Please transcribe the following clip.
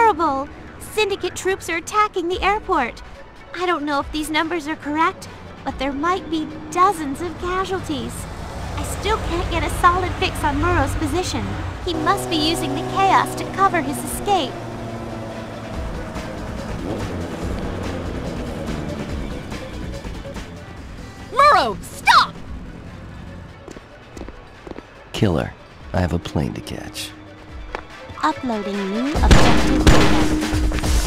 horrible! Syndicate troops are attacking the airport. I don't know if these numbers are correct, but there might be dozens of casualties. I still can't get a solid fix on Muro's position. He must be using the chaos to cover his escape. Muro, stop! Killer, I have a plane to catch. Uploading new objective data.